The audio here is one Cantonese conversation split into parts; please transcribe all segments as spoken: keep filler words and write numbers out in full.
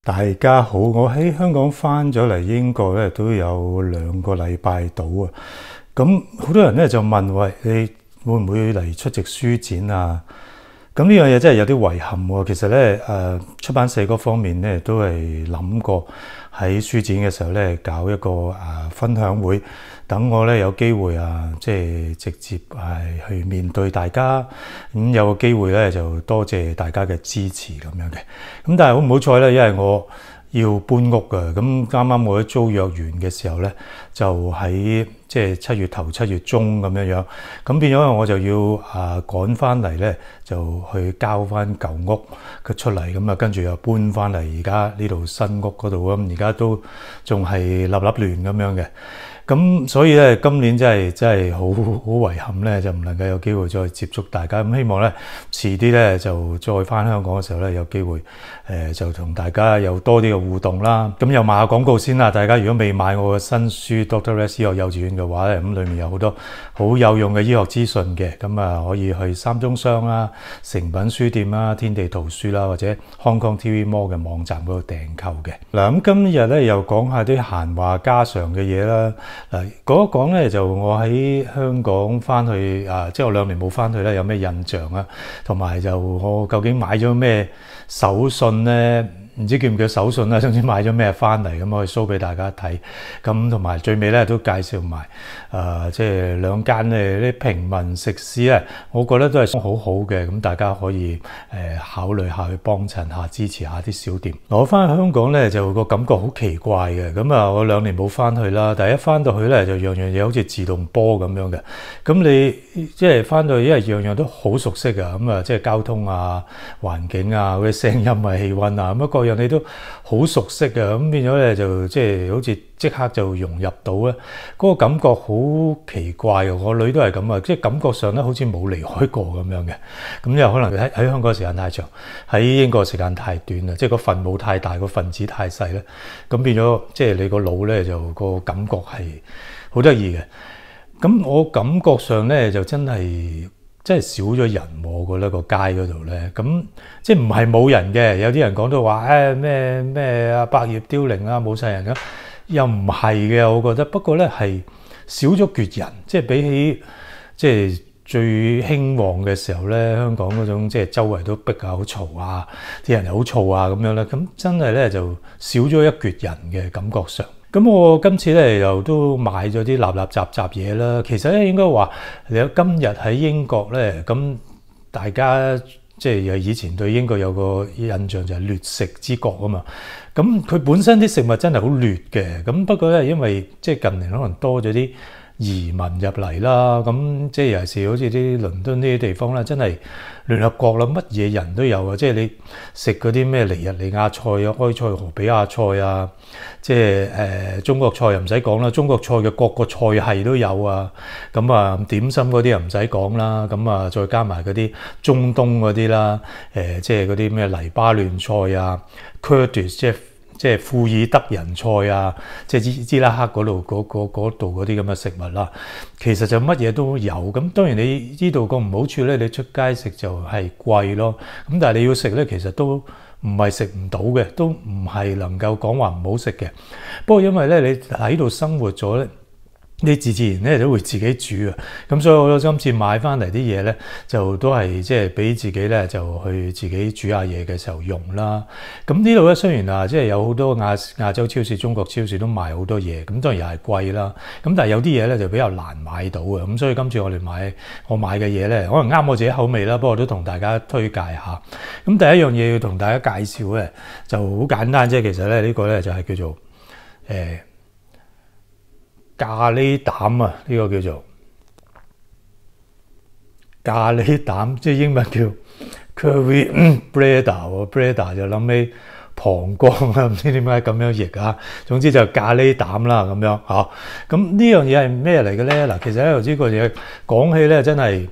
大家好，我喺香港翻咗嚟英國咧，都有兩個禮拜到啊。咁好多人咧就問：喂，你會唔會嚟出席書展啊？咁呢樣嘢真係有啲遺憾喎。其實咧，誒出版社嗰方面咧都係諗過喺書展嘅時候咧搞一個誒分享會，等我咧有機會啊，即係直接係去面對大家。咁有個機會咧就多謝大家嘅支持咁樣嘅。咁但係好唔好彩咧，因為我要搬屋㗎。咁啱啱我喺租約完嘅時候咧，就喺即係七月頭七月中咁樣樣，咁變咗我就要啊趕翻嚟咧，就去交翻舊屋佢出嚟，咁啊跟住又搬翻嚟而家呢度新屋嗰度，咁而家都仲係立立亂咁樣嘅。咁所以咧，今年真係真係好好遺憾咧，就唔能夠有機會再接觸大家。咁希望咧，遲啲咧就再翻香港嘅時候咧，有機會誒、呃、就同大家有多啲嘅互動啦。咁又賣下廣告先啦。大家如果未買我嘅新書 Doctor Rex 醫學幼稚園嘅話咧，咁裡面有好多好有用嘅醫學資訊嘅。咁啊，可以去三中商啦、誠品書店啦、天地圖書啦，或者 Hong Kong T V Mall 嘅網站嗰度訂購嘅。嗱，咁今日咧又講下啲閒話家常嘅嘢啦。嗱，講一講咧，就我喺香港翻去啊，即係我兩年冇翻去咧，有咩印象啊？同埋就我究竟買咗咩手信咧？唔知叫唔叫手信啦，總之買咗咩翻嚟咁可以 show 俾大家睇。咁同埋最尾咧都介紹埋誒，即係兩間咧啲平民食肆咧，我覺得都係好好嘅。咁大家可以誒、呃、考慮下去幫襯下，支持下啲小店。我翻去香港咧就個感覺好奇怪嘅。咁啊，我兩年冇翻去啦，但係一翻到去咧就樣樣嘢好似自動波咁樣嘅。咁你即係翻到去，因為樣樣都好熟悉啊。咁啊，即係交通啊、環境啊、嗰啲聲音啊、氣温啊，咁各樣你都好熟悉嘅。咁變咗咧就即係好似即刻就融入到咧，嗰個感覺好奇怪嘅。我女都係咁啊，即係感覺上咧好似冇離開過咁樣嘅。咁又可能喺喺香港時間太長，喺英國時間太短啦，即係個分母太大，個分子太細咧，咁變咗即係你個腦咧就個感覺係好得意嘅。咁我感覺上咧就真係真係少咗人，我覺得個街嗰度咧，咁即係唔係冇人嘅。有啲人講到話誒咩咩啊百業凋零啊，冇晒人咁，又唔係嘅。我覺得不過咧係少咗缺人，即係比起即係最興旺嘅時候咧，香港嗰種即係周圍都逼啊，好嘈啊，啲人又好嘈啊咁樣咧，咁真係咧就少咗一缺人嘅感覺上。咁我今次咧又都買咗啲立立雜雜嘢啦。其實咧應該話，你有今日喺英國咧，咁大家即係以前對英國有個印象就係劣食之國啊嘛。咁佢本身啲食物真係好劣嘅。咁不過咧，因為即係近年可能多咗啲移民入嚟啦，咁即係尤其是好似啲倫敦呢啲地方咧，真係聯合國啦，乜嘢人都有啊！即係你食嗰啲咩尼日利亞菜啊、埃塞俄比亞菜啊，即係誒、呃、中國菜又唔使講啦，中國菜嘅各個菜系都有啊。咁啊點心嗰啲又唔使講啦，咁啊再加埋嗰啲中東嗰啲啦，誒、呃、即係嗰啲咩黎巴嫩菜啊、Kurdish 即係。即係庫爾德人菜啊，即係伊伊拉克嗰度嗰度嗰啲咁嘅食物啦，其實就乜嘢都有。咁當然你呢度個唔好處咧，你出街食就係貴咯。咁但係你要食咧，其實都唔係食唔到嘅，都唔係能夠講話唔好食嘅。不過因為咧你喺度生活咗咧，你自自然咧都會自己煮啊，咁所以我今次買翻嚟啲嘢咧，就都係即係俾自己咧就去自己煮下嘢嘅時候用啦。咁呢度咧雖然啊，即係有好多亞亞洲超市、中國超市都賣好多嘢，咁當然又係貴啦。咁但係有啲嘢咧就比較難買到嘅，咁所以今次我哋買我買嘅嘢咧，可能啱我自己口味啦，不過都同大家推介下。咁第一樣嘢要同大家介紹咧，就好簡單啫。其實咧呢個咧就係叫做誒。欸咖喱膽啊，呢個叫做咖喱膽，即係英文叫 curry bladder，bladder 就諗起膀胱啊，唔知點解咁樣譯啊。總之就咖喱膽啦，咁樣嚇。咁呢樣嘢係咩嚟嘅咧？嗱，其實咧頭先個嘢講起咧，真係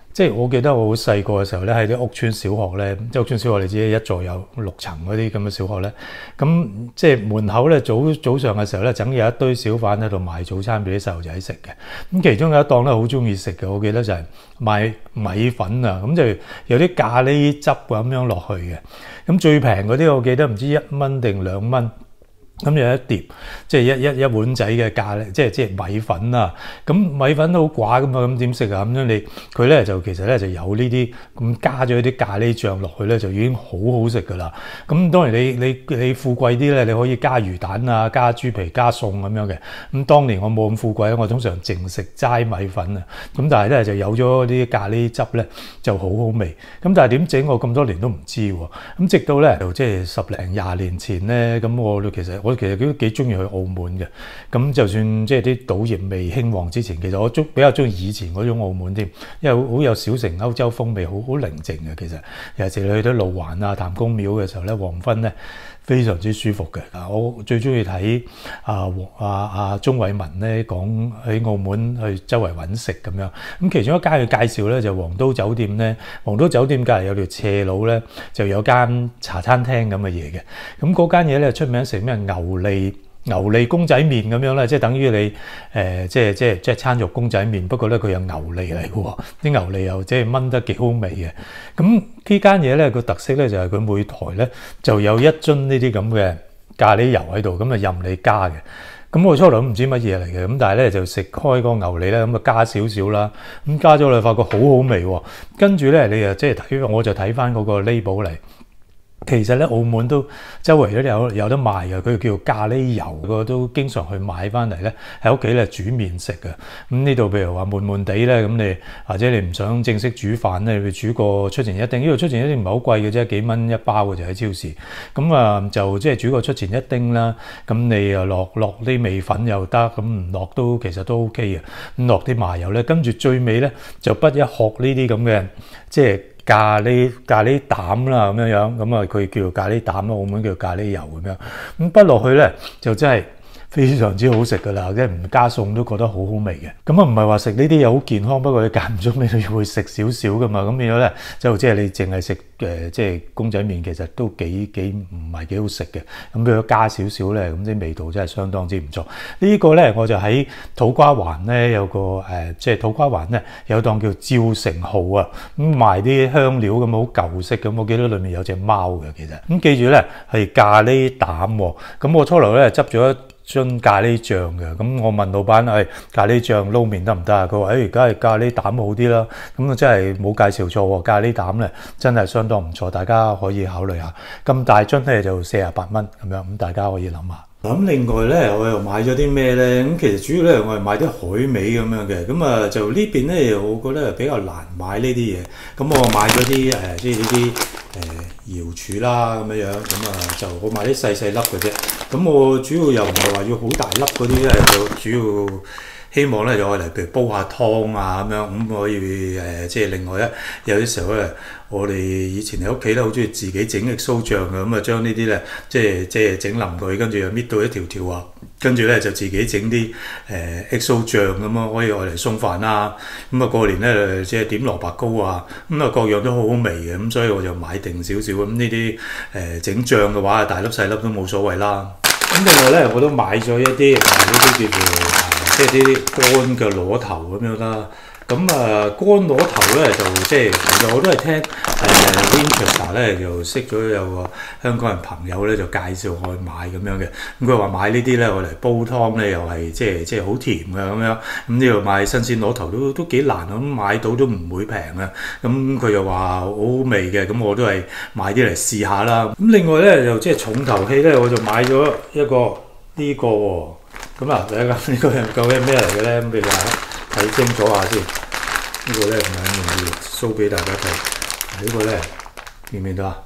即係我記得我好細個嘅時候咧，喺啲屋村小學咧，即係屋村小學你知一座有六層嗰啲咁嘅小學咧，咁即係門口咧早早上嘅時候咧，總有一堆小販喺度賣早餐俾啲細路仔食嘅。咁其中有一檔咧好中意食嘅，我記得就係賣米粉啊，咁就有啲咖喱汁咁樣落去嘅。咁最平嗰啲我記得唔知一蚊定兩蚊。咁有一碟，即係一一一碗仔嘅咖喱，即係即係米粉啊！咁米粉都好寡㗎嘛，咁點食啊？咁樣你佢咧就其實咧就有呢啲咁加咗啲咖喱醬落去咧，就已經好好食㗎啦。咁當然你你你富貴啲咧，你可以加魚蛋啊、加豬皮、加餸咁樣嘅。咁當年我冇咁富貴，我通常淨食齋米粉啊。咁但係咧就有咗啲咖喱汁咧，就好好味。咁但係點整我咁多年都唔知喎。咁直到咧就即係十零廿年前咧，咁我其實我其實都幾中意去澳門嘅，咁就算即係啲賭業未興旺之前，其實我中比較中意以前嗰種澳門添，因為好有小城歐洲風味，好好寧靜嘅。其實尤其是你去到路環啊、譚公廟嘅時候咧，黃昏咧非常之舒服嘅。啊，我最中意睇啊啊啊鍾偉文咧講喺澳門去周圍揾食咁樣。咁其中一間嘅介紹咧就皇都酒店咧，皇都酒店隔離有條斜路咧就有間茶餐廳咁嘅嘢嘅。咁嗰間嘢咧出名食咩牛脷牛脷公仔麵咁樣咧，即係等於你誒、呃、即係即係即係餐肉公仔麵，不過咧佢有牛脷嚟嘅喎，啲牛脷又即係炆得幾好味嘅。咁呢間嘢咧個特色咧就係佢每台咧就有一樽呢啲咁嘅咖喱油喺度，咁啊任你加嘅。咁我初頭都唔知乜嘢嚟嘅，咁但係咧就食開個牛脷咧，咁啊加少少啦，咁加咗你發覺好好味喎。跟住咧你啊即係睇，我就睇翻嗰個 label 嚟。其實咧，澳門都周圍都有有得賣嘅，佢叫咖喱油，個都經常去買翻嚟咧，喺屋企咧煮麵食嘅。咁呢度譬如話悶悶地咧，咁你或者你唔想正式煮飯咧，你煮個出前一丁，呢度出前一丁唔係好貴嘅啫，幾蚊一包嘅就喺超市。咁啊就即係煮個出前一丁啦，咁你又落落啲味粉又得，咁唔落都其實都 OK 嘅。咁落啲麻油咧，跟住最尾咧就不一殼呢啲咁嘅即係。咖喱咖喱膽啦咁樣樣，咁啊佢叫咖喱膽咯，澳門叫咖喱油咁樣，咁畢落去咧就真係非常之好食噶啦，即係唔加餸都覺得好好味嘅。咁啊唔係話食呢啲嘢好健康，不過你間唔中你都要會食少少噶嘛。咁變咗咧就即係你淨係食誒即係公仔麵，其實都幾幾唔係幾好食嘅。咁如果加少少咧，咁啲味道真係相當之唔錯。這個、呢個咧我就喺土瓜灣咧有個誒、呃，即係土瓜灣咧有檔叫照成號啊，咁賣啲香料咁好舊式咁。我記得裏面有隻貓嘅其實。咁記住咧係咖喱膽喎。咁我初頭咧執咗一樽咖喱醬嘅，咁我問老闆誒、哎、咖喱醬撈麵得唔得啊？佢話誒而家係咖喱膽好啲啦，咁啊真係冇介紹錯喎，咖喱膽咧真係相當唔錯，大家可以考慮下。咁大樽咧就四十八蚊咁樣，咁大家可以諗下。咁另外咧，我又買咗啲咩咧？咁其實主要咧，我係買啲海味咁樣嘅。咁啊，就呢邊咧，我覺得比較難買呢啲嘢。咁我買咗啲誒，即係呢啲誒瑤柱啦咁樣樣。咁啊，就我買啲細細粒嘅啫。咁我主要又唔係話要好大粒嗰啲咧，就主要希望咧就愛嚟譬如煲下湯啊咁樣。咁可以誒，即係另外一有啲時候咧。我哋以前喺屋企咧，好中意自己整 X O 醬嘅，咁啊將呢啲咧，即係即係整腍佢，跟住又搣到一條條啊，跟住咧就自己整啲誒 X O 醬咁啊，可以愛嚟餸飯啦。咁啊過年咧即係點蘿蔔糕啊，咁啊各樣都好好味嘅，咁所以我就買定少少咁呢啲誒整醬嘅話，大粒細粒都冇所謂啦。咁另外咧，我都買咗一啲啊呢啲叫做即係啲乾嘅螺頭咁樣啦。咁啊，乾螺頭咧就即係其實我都係聽誒 Winchester 咧就識咗有個香港人朋友咧就介紹我去買咁樣嘅。咁佢話買呢啲咧我嚟煲湯咧又係即係即係好甜嘅咁樣。咁呢度買新鮮螺頭都都幾難，咁買到都唔會平啊。咁佢又話好好味嘅，咁我都係買啲嚟試下啦。咁另外咧就即係重頭戲咧，我就買咗一個呢個喎。咁啊，睇下呢個究竟係咩嚟嘅咧？咁俾大家睇清楚下先。這個呢個咧唔係咁容易 show 俾大家睇。這個、呢個咧見唔見到啊？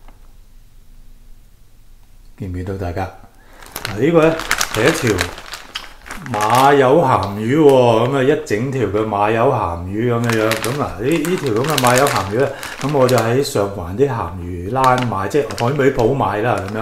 見唔見到大家？嗱、這個、呢個咧係一條馬友鹹魚喎、哦，咁啊一整條嘅馬友鹹魚咁樣樣。咁嗱呢呢條咁嘅馬友鹹魚咧，咁我就喺上環啲鹹魚欄買，即係海味鋪買啦咁樣。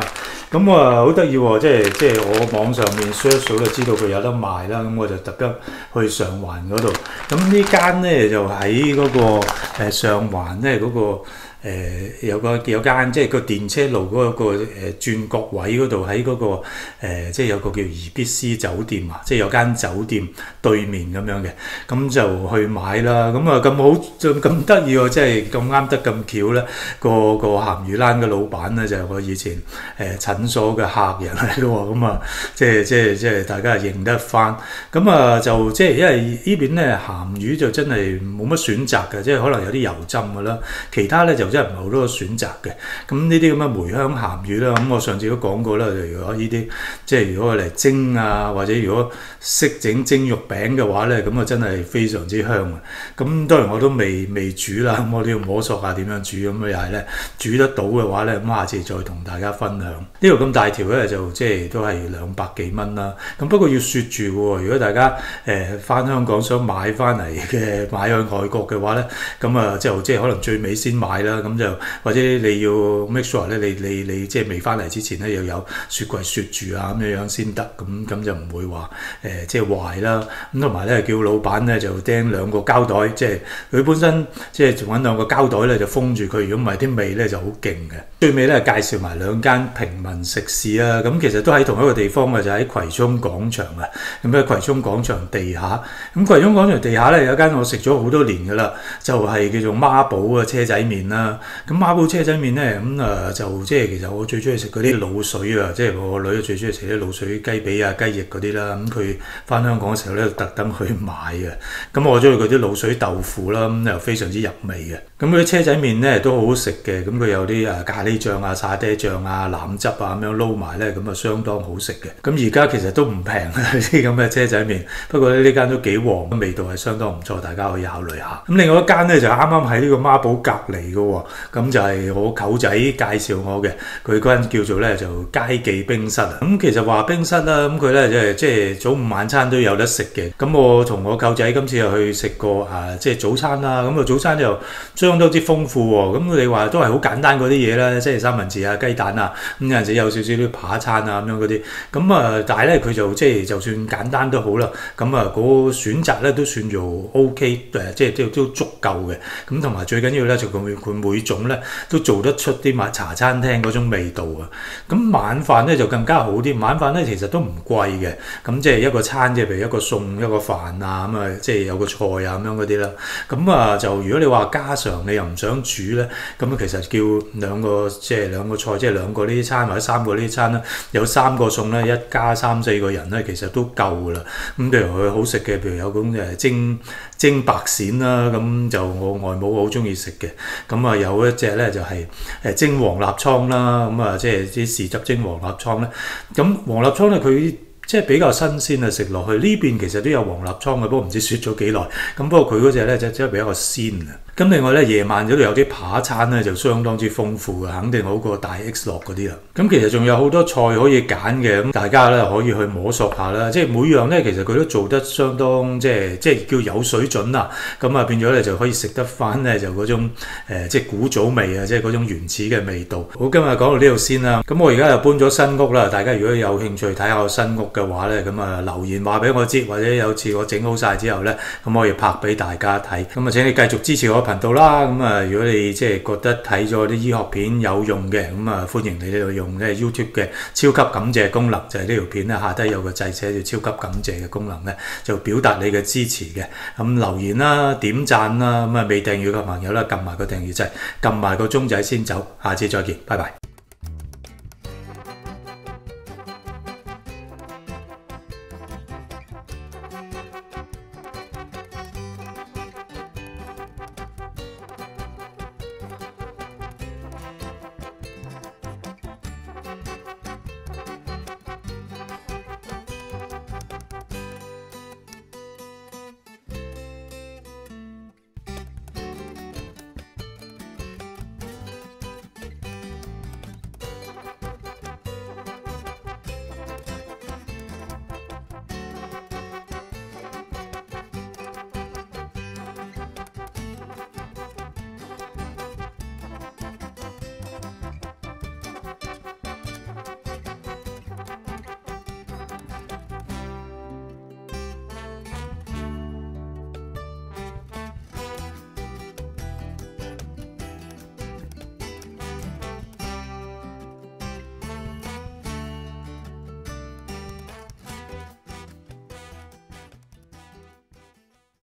咁啊好得意喎，即係即係我網上面 search 到就知道佢有得賣啦，咁我就特登去上環嗰度。咁呢間咧就喺嗰、嗰個誒上環咧嗰個誒、呃、有個有間即係個電車路嗰、嗰個誒、呃、轉角位嗰度，喺嗰個誒、呃、即係有個叫宜必思酒店啊，即係有間酒店對面咁樣嘅，咁就去買啦。咁啊咁好就咁得意喎，即係咁啱得咁巧咧，個個鹹魚欄嘅老闆咧就係我以前誒、呃、診所嘅客人嚟嘅喎，咁啊即係即係即係大家認得翻。咁啊就即係因為呢邊咧鹹魚就真係冇乜選擇嘅，即係可能有啲油浸嘅啦，其他咧就真係唔係好多選擇嘅。咁呢啲咁嘅梅香鹹魚啦，咁我上次都講過啦，就如果呢啲即係如果嚟蒸啊，或者如果識整蒸肉餅嘅話咧，咁啊真係非常之香啊！咁當然我都未未煮啦，咁我都要摸索下點樣煮，咁又係咧煮得到嘅話咧，咁下次再同大家分享。呢度咁大條咧就即係都係兩百幾蚊啦。咁不過要雪住喎，如果大家誒翻、呃、香港想買翻嚟嘅買去外國嘅話咧，咁啊就即係可能最尾先買啦。咁就或者你要 make sure 咧，你你你即係未翻嚟之前咧，要有雪櫃雪住啊咁樣樣先得。咁咁就唔會話誒、呃、即係壞啦。咁同埋咧叫老闆咧就釘兩個膠袋，即係佢本身即係揾兩個膠袋咧就封住佢。如果唔係啲味咧就好勁嘅。最尾咧介紹埋兩間平民食肆啊。咁其實都喺同一個地方嘅，就喺葵涌廣場啊。咁喺葵涌廣場地下，咁葵涌廣場地下咧有一間我食咗好多年㗎啦，就係、是、叫做孖寶嘅車仔麵啦。咁孖寶車仔麵咧咁啊就即係其實我最中意食嗰啲滷水啊，即係我個女最中意食啲滷水雞髀啊、雞翼嗰啲啦。咁佢翻香港嘅時候咧特登去買嘅。咁我中意嗰啲滷水豆腐啦，咁又非常之入味嘅。咁嗰啲車仔麵咧都好好食嘅。咁佢有啲啊咖喱醬啊、沙爹醬啊、腩汁啊咁樣撈埋咧，咁啊相當好食嘅。咁而家其實都唔平啊啲咁嘅車仔麵，不過呢間都幾旺，味道係相當唔錯，大家可以考慮下。咁另外一間咧就啱啱喺呢個孖寶隔離嘅喎，咁就係我舅仔介紹我嘅，佢嗰間叫做咧就佳記冰室啊。咁其實話冰室啦，咁佢咧即係即係早午晚餐都有得食嘅。咁我同我舅仔今次又去食過啊，即係早餐啦。咁啊早餐又相當之豐富喎。咁你話都係好簡單嗰啲嘢啦，即係三文治啊、雞蛋啊，咁有陣時有少少啲扒餐啊咁樣嗰啲。咁啊，但係咧佢就即係就算簡單都好啦。咁啊，嗰個選擇咧都算做 OK，誒，即係都都足夠嘅。咁同埋最緊要咧就佢佢每種咧都做得出啲茶茶餐廳嗰種味道啊。咁晚飯咧就更加好啲，晚飯咧其實都唔貴嘅。咁即係一個餐，即係譬如一個餸一個飯啊，咁啊即係有個菜啊咁樣嗰啲啦。咁啊就如果你話家常你又唔想煮咧，咁啊其實叫兩個即係兩個菜，即係兩個呢啲餐或者三個呢啲餐啦，有三個餸咧，一家三四個人咧，其實都夠噶啦。咁譬如佢好食嘅，譬如有種誒蒸蒸白鱔啦，咁就我外母好中意食嘅。咁啊有一隻咧就係誒蒸黃臘倉啦，咁啊即係啲豉汁蒸黃臘倉咧。咁黃臘倉咧佢即係比較新鮮啊，食落去呢邊其實都有黃臘倉嘅，不過唔知雪咗幾耐。咁不過佢嗰隻咧就真係比較鮮啊。咁另外咧夜晚嗰度有啲扒餐咧就相當之豐富嘅，肯定好過大 X 樂嗰啲啦。咁其實仲有好多菜可以揀嘅，咁大家咧可以去摸索下啦。即係每樣咧其實佢都做得相當即係即係叫有水準啊。咁啊變咗咧就可以食得翻咧就嗰種誒、呃、即係古早味啊，即係嗰種原始嘅味道。好，今日講到呢度先啦。咁我而家又搬咗新屋啦，大家如果有興趣睇下我新屋嘅話咧，咁啊留言話俾我知，或者有次我整好晒之後咧，咁我可以拍俾大家睇。咁啊請你繼續支持我頻道啦。咁啊如果你即係覺得睇咗啲醫學片有用嘅，咁啊歡迎你呢度用咧 YouTube 嘅超級感謝功能，就係呢條片咧下低有個掣寫住超級感謝嘅功能咧，就表達你嘅支持嘅。咁留言啦、點讚啦，咁啊未訂閱嘅朋友啦，撳埋個訂閱掣，撳埋個鐘仔先走。下次再見，拜拜。